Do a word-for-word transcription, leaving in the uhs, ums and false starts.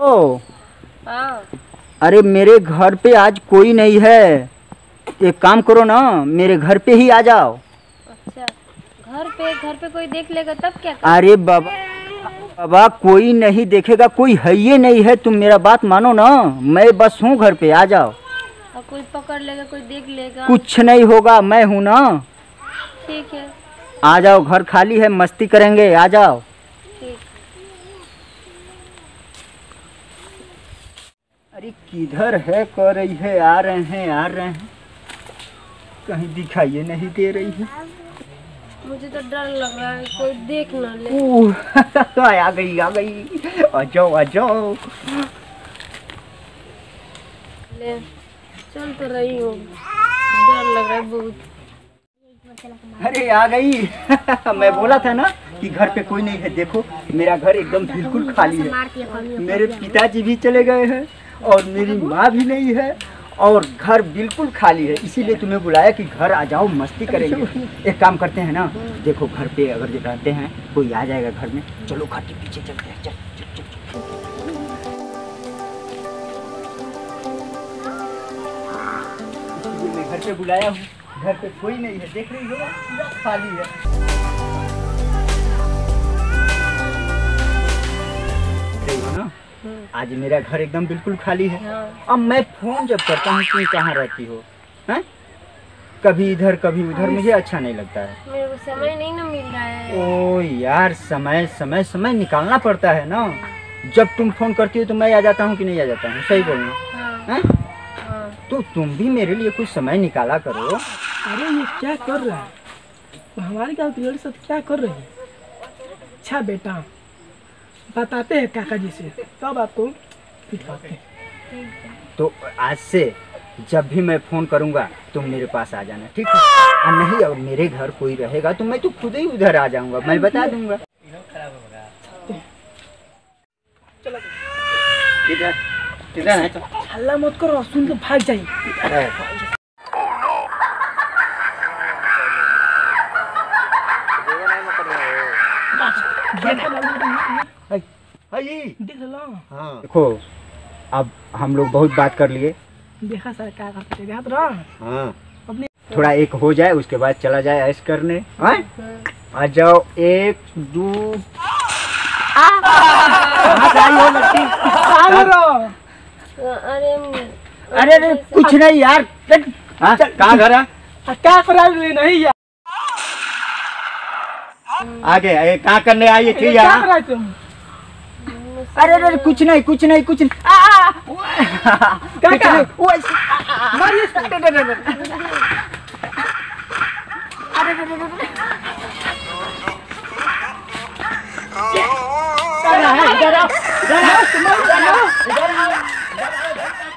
ओ, हाँ। अरे मेरे घर पे आज कोई नहीं है, एक काम करो ना, मेरे घर पे ही आ जाओ। अच्छा, घर पे घर पे कोई देख लेगा तब क्या कर? अरे बाबा बाबा कोई नहीं देखेगा, कोई है ये नहीं है, तुम मेरा बात मानो ना, मैं बस हूँ घर पे, आ जाओ। और कोई पकड़ लेगा, कोई देख लेगा? कुछ नहीं होगा, मैं हूँ ना। ठीक है, आ जाओ, घर खाली है, मस्ती करेंगे, आ जाओ। ठीक। अरे किधर है, कर रही है, आ रहे हैं आ रहे हैं, कहीं दिखाई नहीं दे रही है। मुझे तो डर लग रहा है कोई देख ना ले। आ गई आ गई, आ जाओ आ जाओ। ले चल तो रही हूँ, डर लग रहा है बहुत। अरे आ गई। मैं बोला था ना कि घर पे कोई नहीं है, देखो मेरा घर एकदम बिल्कुल खाली है, मेरे पिताजी भी चले गए हैं और मेरी माँ भी नहीं है और घर बिल्कुल खाली है, इसीलिए तुम्हें बुलाया कि घर आ जाओ, मस्ती करेंगे। एक काम करते हैं ना, देखो घर पे अगर रहते हैं कोई आ जाएगा घर में, चलो घर के पीछे चलते हैं, चल चल चल, चल। इसलिए मैं घर पे बुलाया हूँ, घर पे कोई नहीं है, देख रही हो पूरा खाली है। ना आज मेरा घर एकदम बिल्कुल खाली है। हाँ। अब मैं फोन जब करता हूँ तुम कहाँ रहती हो, हैं? कभी इधर कभी उधर, मुझे अच्छा नहीं लगता है। मेरे को समय नहीं ना मिल रहा है। ओ यार, समय समय समय निकालना पड़ता है ना, जब तुम फोन करती हो तो मैं आ जाता हूँ कि नहीं आ जाता हूँ, सही बोलना। हाँ। हैं? हाँ। तो तुम भी मेरे लिए कुछ समय निकाला करो। अरे ये क्या कर रहा है, तो हमारी गर्लफ्रेंड के साथ क्या कर रही है? अच्छा बेटा, बताते हैं काका जी से, तब आपको दिखाते हैं। तो आज से जब भी मैं फोन करूंगा तुम मेरे पास आ जाना, ठीक है? और नहीं, और मेरे घर कोई रहेगा तो मैं तो खुद ही उधर आ जाऊंगा, मैं बता दूंगा। किधर किधर है? तो हल्ला मत करो, सुन के भाग जाइए। देख लो। हाँ देखो, अब हम लोग बहुत बात कर लिए। देखा सर क्या करते देख रहा। हाँ अपने थोड़ा एक हो जाए उसके बाद चला जाए ऐश करने। हाँ? आ जाओ, एक दो। अरे अरे अरे कुछ नहीं यार, कहाँ घर है? क्या कर नहीं यार, आगे कहाँ करने आई थी क्या यार? कर रहे तुम? अरे अरे कुछ नहीं कुछ नहीं कुछ नहीं। काका मारिए। इधर आओ, इधर आओ, इधर आओ, इधर आओ।